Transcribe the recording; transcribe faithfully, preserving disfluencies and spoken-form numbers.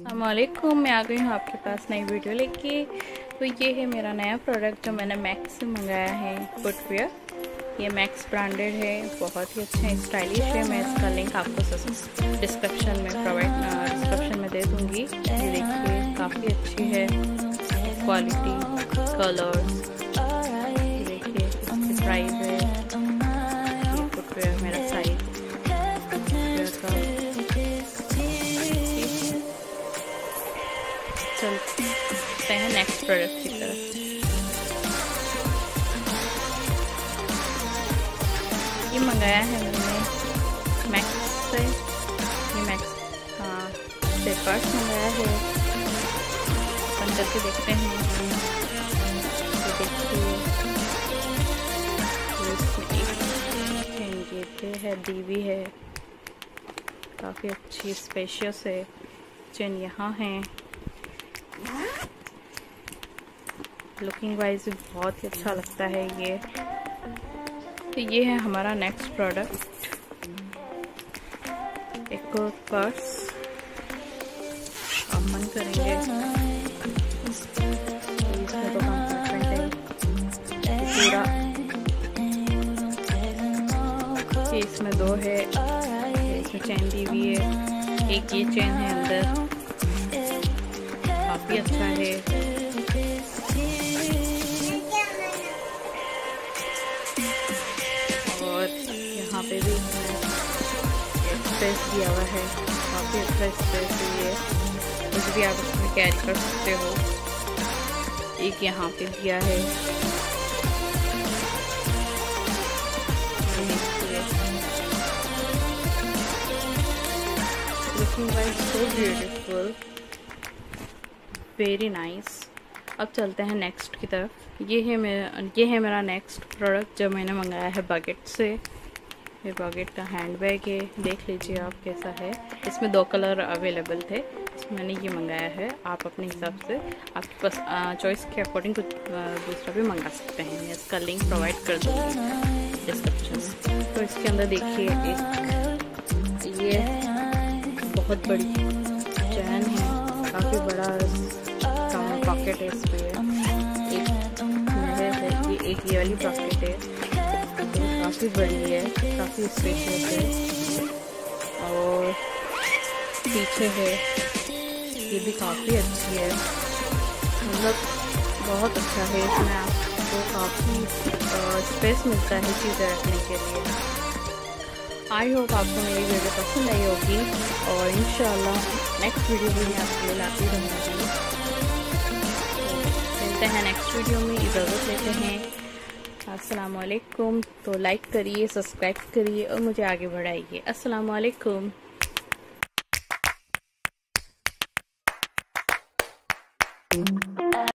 अस्सलामुअलैकुम, मैं आ गई हूँ आपके पास नई वीडियो लेके। तो ये है मेरा नया प्रोडक्ट जो मैंने मैक्स से मंगाया है, फुटवेयर। ये मैक्स ब्रांडेड है, बहुत ही अच्छा है, स्टाइलिश है। मैं इसका लिंक आपको डिस्क्रिप्शन में प्रोवाइड डिस्क्रिप्शन में दे दूँगी। ये देखिए, काफ़ी अच्छी है क्वालिटी, कलर्स। देखिए इसकी प्राइस है। ये फुटवेयर मेरा साइज चलते हैं नेक्स्ट प्रोडक्ट की तरफ। ये मंगाया है मैंने मैक्स से। ये मैक्स हाँ से पर्स मंगाया है। बंद करके देखते हैं। तो देखिए इसमें एक है, डीवी है, काफ़ी अच्छी स्पेशियस है। चेन यहाँ है। लुकिंग वाइज भी बहुत ही अच्छा लगता है ये। तो ये है हमारा नेक्स्ट प्रोडक्ट, एक पर्स। आप मन करेंगे इसमें तो कंपार्टमेंट है पूरा। ये इसमें दो है, इसमें चेन दी हुई है। एक ये चेन है अंदर, काफी अच्छा है। और यहाँ पे भी स्पेस दिया हुआ है, काफी अच्छा स्पेस है ये। कुछ भी आप इसमें कैरी कर सकते हो। एक यहाँ पे दिया है। Looking wise so beautiful, very nice. अब चलते हैं नेक्स्ट की तरफ। ये है मेरा ये है मेरा नेक्स्ट प्रोडक्ट जो मैंने मंगाया है बकेट से। ये बकेट का हैंड बैग है, देख लीजिए आप कैसा है। इसमें दो कलर अवेलेबल थे, इसमें मैंने ये मंगाया है। आप अपने हिसाब से आपके पास चॉइस के अकॉर्डिंग कुछ दूसरा भी मंगा सकते हैं। मैं इसका लिंक प्रोवाइड कर दूँगी डिस्क्रिप्शन में। तो इसके अंदर देखिए एक ये बहुत बड़ी चैन है, काफ़ी बड़ा राउंड पॉकेट है इसमें। एक है, ये एक ये वाली पॉकेट है, तो काफ़ी बड़ी है, काफ़ी स्पेशियस है। और पीछे है, ये भी काफ़ी अच्छी है, मतलब बहुत अच्छा है। इसमें आपको काफ़ी स्पेस मिलता है चीज़ें रखने के लिए। आई होप आपको मेरी वीडियो पसंद आई होगी और इंशाल्लाह नेक्स्ट वीडियो भी मैं आपके लिए लाती रहूँगी। मिलते हैं नेक्स्ट वीडियो में, इजाज़त लेते हैं। अस्सलाम वालेकुम। तो लाइक करिए, सब्सक्राइब करिए और मुझे आगे बढ़ाइए। अस्सलाम वालेकुम। Mm-hmm.